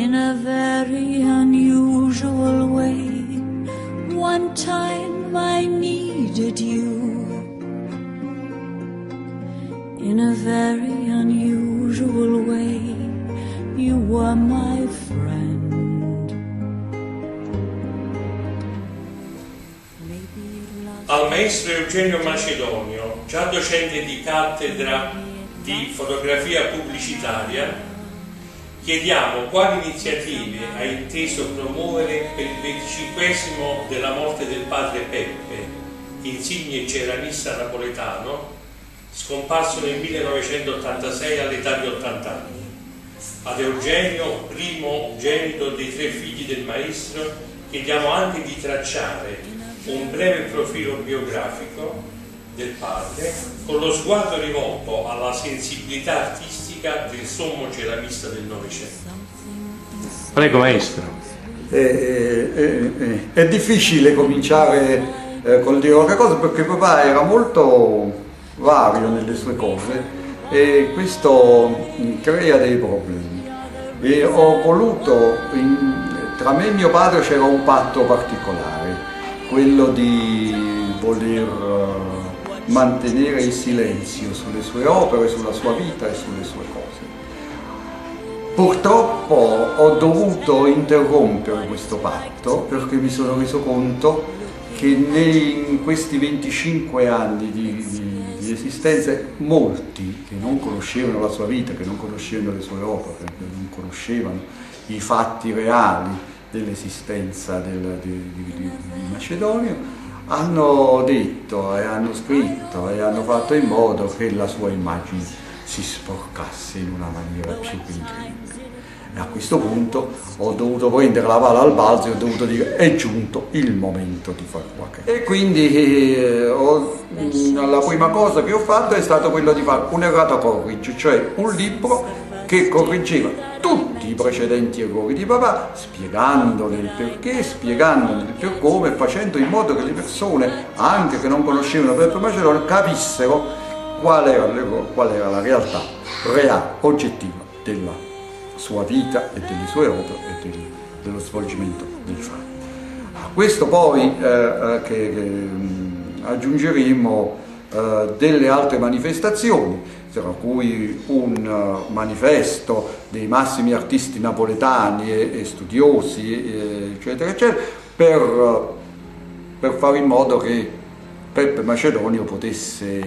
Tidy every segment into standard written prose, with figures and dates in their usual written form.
in a very unusual way. One time I needed you, in a very unusual way. You were my friend. Al maestro Eugenio Macedonio, già docente di cattedra di fotografia pubblicitaria, chiediamo quali iniziative ha inteso promuovere per il 25esimo della morte del padre Peppe, insigne ceramista napoletano, scomparso nel 1986 all'età di 80 anni. Ad Eugenio, primogenito dei 3 figli del maestro, chiediamo anche di tracciare un breve profilo biografico del padre con lo sguardo rivolto alla sensibilità artistica del sommo ceramista del Novecento. Prego maestro. È difficile cominciare col dire qualche cosa, perché papà era molto vario nelle sue cose e questo crea dei problemi. E ho voluto, tra me e mio padre c'era un patto particolare, quello di voler mantenere il silenzio sulle sue opere, sulla sua vita e sulle sue cose. Purtroppo ho dovuto interrompere questo patto perché mi sono reso conto che in questi 25 anni di esistenza molti che non conoscevano la sua vita, che non conoscevano le sue opere, che non conoscevano i fatti reali dell'esistenza di Macedonio, hanno detto e hanno scritto e hanno fatto in modo che la sua immagine si sporcasse in una maniera più incredibile. E a questo punto ho dovuto prendere la palla al balzo e ho dovuto dire: è giunto il momento di fare qualche cosa. E quindi la prima cosa che ho fatto è stato quello di fare un errata corrige, cioè un libro che correggeva tutti i precedenti errori di papà, spiegandone il perché, spiegandone il per come, facendo in modo che le persone, anche che non conoscevano Peppe Macedonio, capissero qual era la realtà reale, oggettiva della sua vita e delle sue opere e dello svolgimento del fatto. A questo poi aggiungeremo delle altre manifestazioni, tra cui un manifesto dei massimi artisti napoletani e studiosi, eccetera, eccetera, per fare in modo che Peppe Macedonio potesse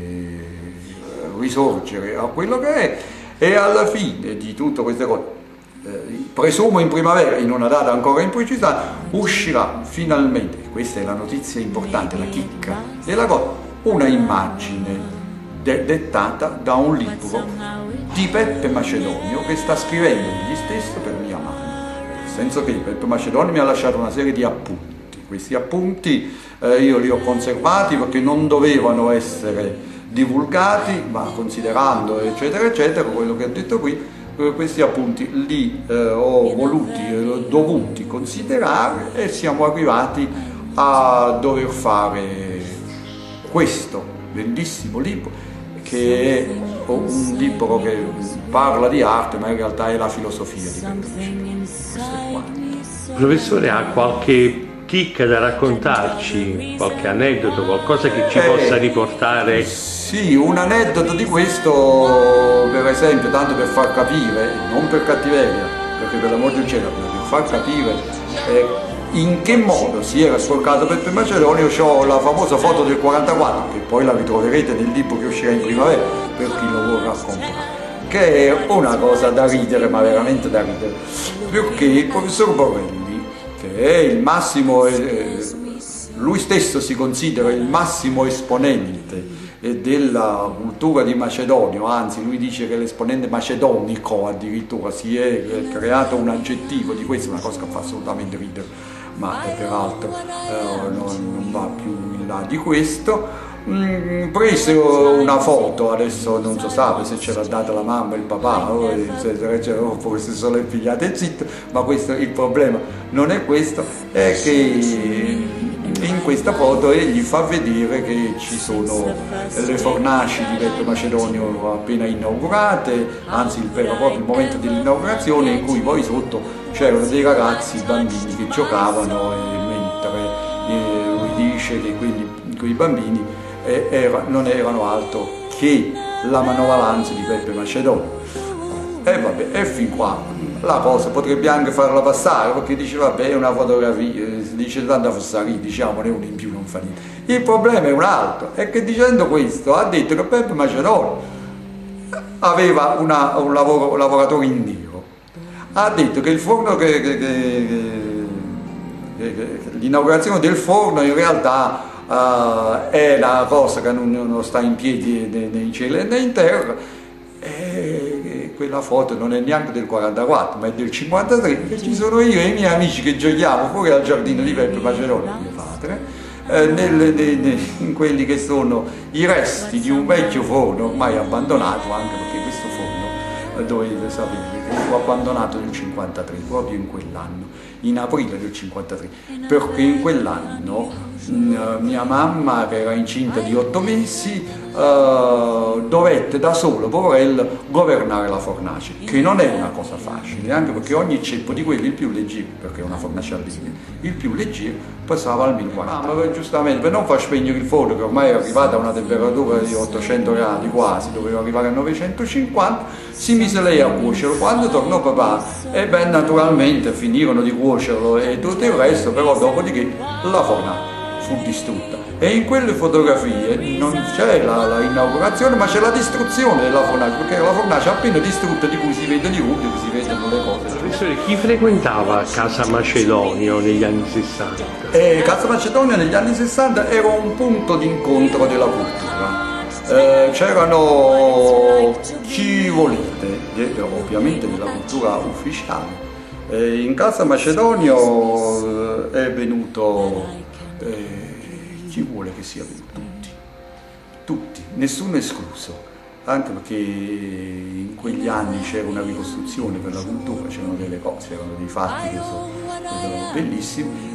risorgere a quello che è. E alla fine di tutte queste cose, presumo in primavera, in una data ancora imprecisa, uscirà finalmente, questa è la notizia importante, la chicca della cosa, una immagine dettata da un libro di Peppe Macedonio che sta scrivendo egli stesso per mia mano, nel senso che Peppe Macedonio mi ha lasciato una serie di appunti. Questi appunti io li ho conservati perché non dovevano essere divulgati, ma considerando eccetera eccetera quello che ho detto qui, questi appunti li ho dovuti considerare e siamo arrivati a dover fare questo bellissimo libro, che è un libro che parla di arte ma in realtà è la filosofia di Peppe Macedonio. Professore, ha qualche chicca da raccontarci, qualche aneddoto, qualcosa che ci possa riportare? Sì, un aneddoto di questo, per esempio, tanto per far capire, non per cattiveria, perché per l'amor del cielo, per far capire in che modo si era sporcato Peppe Macedonio. Ho la famosa foto del 44, che poi la ritroverete nel libro che uscirà in primavera per chi lo vorrà comprare, che è una cosa da ridere, ma veramente da ridere, perché il professor Borrelli, che è il massimo, lui stesso si considera il massimo esponente della cultura di Macedonio, anzi lui dice che l'esponente macedonico addirittura, si è creato un aggettivo di questo, una cosa che fa assolutamente ridere, ma peraltro non va più in là di questo. Prese una foto, adesso non so se ce l'ha data la mamma, il papà, forse sono impigliate zitto, ma questo, il problema non è questo, è che in questa foto egli fa vedere che ci sono le fornaci di Beppe Macedonio appena inaugurate, anzi proprio il momento dell'inaugurazione, in cui poi sotto c'erano dei ragazzi, bambini che giocavano, e mentre lui dice che quei bambini non erano altro che la manovalanza di Beppe Macedonio. E vabbè, e fin qua la cosa potrebbe anche farla passare, perché dice vabbè, è una fotografia, dice tanta fossaria, diciamone uno in più non fa niente. Il problema è un altro, è che dicendo questo ha detto che Beppe Macedonio aveva un lavoratore in nero, ha detto che il forno, l'inaugurazione del forno in realtà è una cosa che non sta in piedi né in cielo né in terra. E quella foto non è neanche del 44 ma è del 53, e ci sono io e i miei amici che giochiamo fuori al giardino di Beppe Macedonio, mio padre, in quelli che sono i resti di un vecchio forno ormai abbandonato, anche perché questo forno, dovete sapere che fu abbandonato nel 53, proprio in quell'anno, in aprile del 53, perché in quell'anno mia mamma, che era incinta di 8 mesi, dovette da solo, poverella, governare la fornace, che non è una cosa facile, anche perché ogni ceppo di quelli, il più leggero, perché è una fornace a legna, il più leggero passava al 1040. Ma giustamente per non far spegnere il forno, che ormai è arrivata a una temperatura di 800 gradi quasi, doveva arrivare a 950, si mise lei a cuocerlo. Quando tornò papà, e beh, naturalmente finirono di cuocerlo e tutto il resto, però dopodiché la fornace fu distrutta, e in quelle fotografie non c'è la inaugurazione, ma c'è la distruzione della fornace, perché la fornace appena distrutta, di cui si vede di rubbio, si vedono le cose. Professore, chi frequentava Casa Macedonio negli anni 60? Casa Macedonio negli anni 60 era un punto d'incontro della cultura. C'erano, chi volete, ovviamente della cultura ufficiale. In Casa Macedonio è venuto chi vuole che sia venuto, tutti, nessuno escluso, anche perché in quegli anni c'era una ricostruzione per la cultura, c'erano delle cose, c'erano dei fatti che sono bellissimi.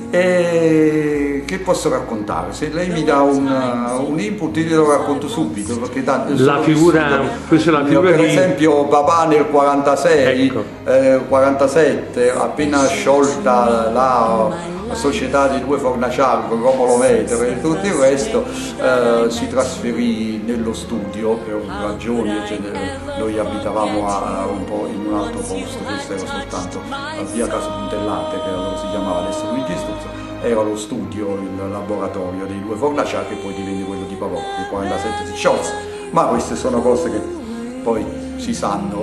E che posso raccontare? Se lei mi dà un input, io lo racconto subito, perché tanto la figura per esempio papà nel 46, ecco. 47, appena sciolta la società dei due fornaciari con Romolo Metere e tutto il resto, si trasferì nello studio per ragioni, noi abitavamo un po' in un altro posto, questo era soltanto a via Caso Puntellante, che allora si chiamava, adesso Luigi Struzzo, era lo studio, il laboratorio dei due fornaciari, che poi divenne quello di Pavò, che nel 47 si sciolse, ma queste sono cose che poi si sanno.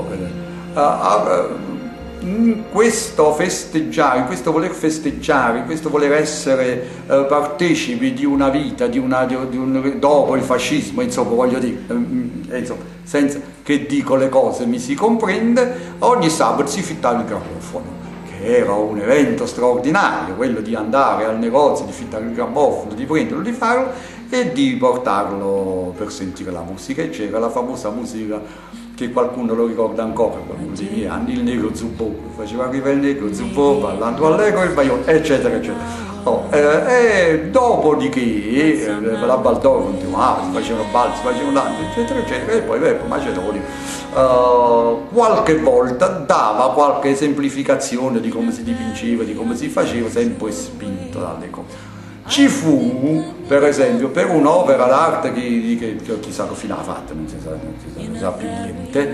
In questo festeggiare, in questo voler festeggiare, in questo voler essere partecipi di una vita, dopo il fascismo, insomma, voglio dire, insomma, senza che dico le cose mi si comprende, ogni sabato si fittava il grammofono, che era un evento straordinario, quello di andare al negozio, di fittare il grammofono, di prenderlo, di farlo e di portarlo per sentire la musica. E c'era la famosa musica che qualcuno lo ricorda ancora, qualcuno dei miei anni, il Negro Zubbò, faceva arrivare il Negro Zubbò, ballando allegro il baione, eccetera, eccetera. E dopodiché la Baldoro continuava, si facevano balli, si facevano danze, eccetera, eccetera, e poi Beppe Macedonio qualche volta dava qualche esemplificazione di come si dipingeva, di come si faceva, sempre spinto dalle cose. Ci fu, per esempio, per un'opera d'arte che chissà che fine ha fatto, non si sa più niente,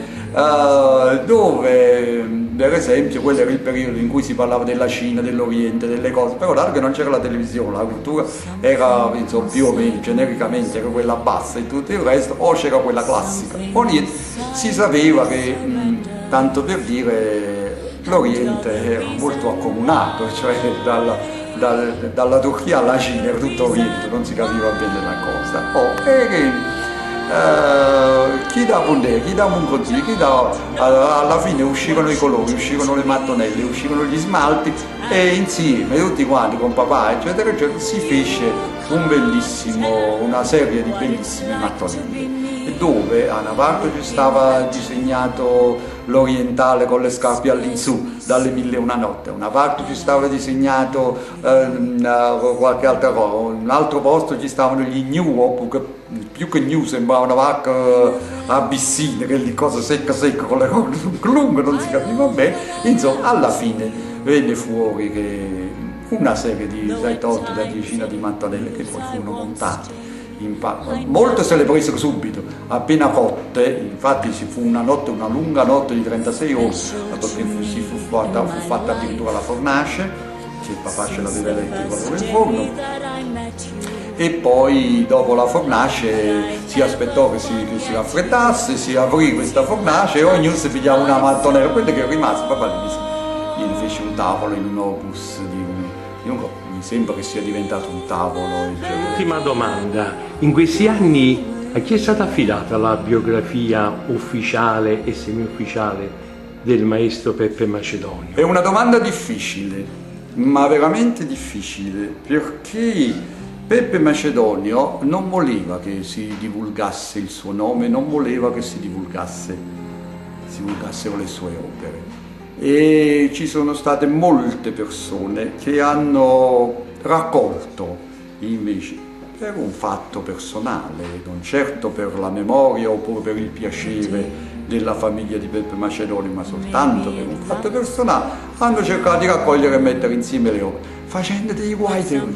dove, per esempio, quello era il periodo in cui si parlava della Cina, dell'Oriente, delle cose, però dato che non c'era la televisione, la cultura era, insomma, più o meno, genericamente, era quella bassa e tutto il resto, o c'era quella classica, o niente, si sapeva che, tanto per dire, l'Oriente era molto accomunato, cioè dalla Turchia alla Cina era tutto Oriente, non si capiva bene la cosa. Chi dava un consiglio, alla fine uscivano i colori, uscivano le mattonelle, uscivano gli smalti, e insieme tutti quanti con papà eccetera eccetera si fece una serie di bellissime mattonelle, dove a una parte ci stava disegnato l'orientale con le scarpe all'insù, dalle 1001 notte. Una parte ci stava disegnato qualche altra cosa, in un altro posto ci stavano gli gnu, oppure più che gnu sembrava una vacca abissina, che è cosa secca con le corna lunghe, non si capiva bene. Insomma, alla fine venne fuori che una serie di 7-8 da decina di mattonelle che poi furono montate. Molte se le presero subito, appena cotte. Infatti ci fu una lunga notte di 36 ore, perché fu fatta addirittura la fornace, che il papà ce l'aveva elettrico nel forno, e poi dopo la fornace si aspettò che si raffreddasse, si aprì questa fornace e ognuno si pigliava una mattonella. Quello che rimase, papà gli fece un tavolo in un opus mi sembra che sia diventato un tavolo. Ultima domanda: in questi anni a chi è stata affidata la biografia ufficiale e semi-ufficiale del maestro Peppe Macedonio? È una domanda difficile, ma veramente difficile, perché Peppe Macedonio non voleva che si divulgasse il suo nome, non voleva che si divulgassero le sue opere. E ci sono state molte persone che hanno raccolto invece per un fatto personale, non certo per la memoria oppure per il piacere della famiglia di Peppe Macedonio, ma soltanto per un fatto personale, hanno cercato di raccogliere e mettere insieme le opere, facendo dei guai terribili,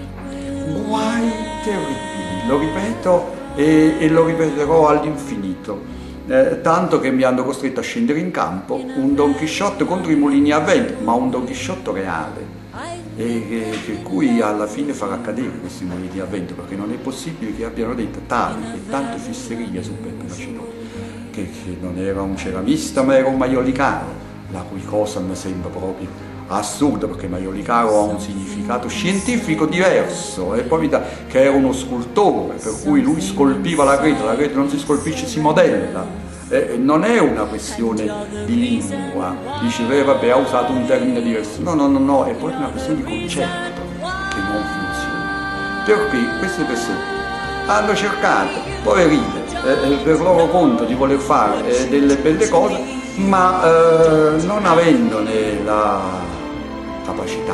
lo ripeto e lo ripeterò all'infinito. Tanto che mi hanno costretto a scendere in campo un Don Chisciotte contro i mulini a vento, ma un Don Chisciotte reale, per cui alla fine farà cadere questi mulini a vento, perché non è possibile che abbiano detto tante fesserie su Peppe Macedonio, che non era un ceramista ma era un maiolicaro, la cui cosa mi sembra proprio assurda, perché maiolicaro ha un significato scientifico diverso, e poi che era uno scultore, per cui lui scolpiva la creta non si scolpisce, si modella. Non è una questione di lingua, dice vabbè, ha usato un termine diverso, no, è proprio una questione di concetto che non funziona, perché queste persone hanno cercato, poverine, per loro conto di voler fare delle belle cose, ma non avendone la capacità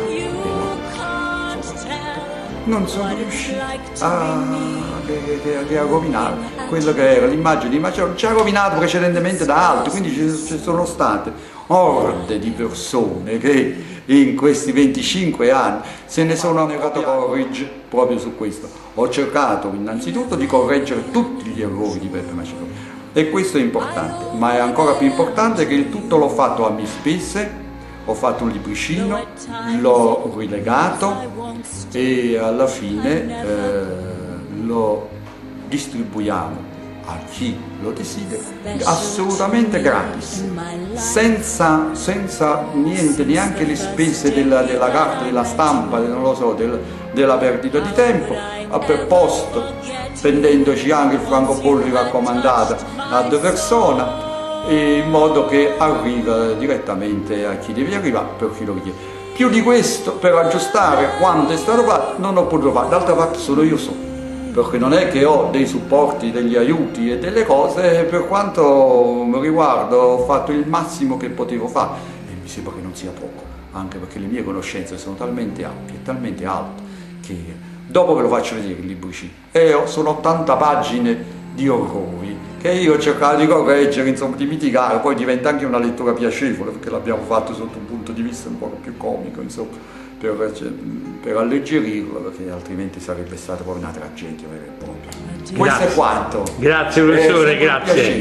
non sono riusciti a rovinare quello che era l'immagine di Macedonio, già rovinato precedentemente da altri. Quindi ci sono state orde di persone che in questi 25 anni se ne sono andato a correggere proprio su questo. Ho cercato innanzitutto di correggere tutti gli errori di Peppe Macedonio, e questo è importante, ma è ancora più importante che il tutto l'ho fatto a mie spese. Ho fatto un libricino, l'ho rilegato e alla fine lo distribuiamo a chi lo desidera assolutamente gratis, senza niente, neanche le spese della carta, della stampa, non lo so, della perdita di tempo, per posto, spendendoci anche il francobollo raccomandato ad persona, in modo che arriva direttamente a chi deve arrivare, per chi lo richiede. Più di questo, per aggiustare quanto è stato fatto, non ho potuto fare. D'altra parte solo io so, perché non è che ho dei supporti, degli aiuti e delle cose. Per quanto mi riguarda, ho fatto il massimo che potevo fare, e mi sembra che non sia poco, anche perché le mie conoscenze sono talmente ampie e talmente alte che dopo ve lo faccio vedere il libricino, sono 80 pagine di orrori che io ho cercato di correggere, insomma, di mitigare. Poi diventa anche una lettura piacevole, perché l'abbiamo fatto sotto un punto di vista un po' più comico, insomma, per alleggerirlo, perché altrimenti sarebbe stata proprio una tragedia vera e propria. Questo è quanto. Grazie professore, grazie.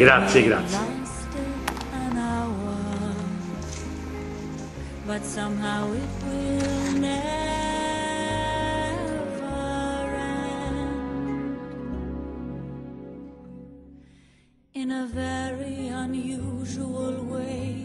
But somehow it will never end. In a very unusual way,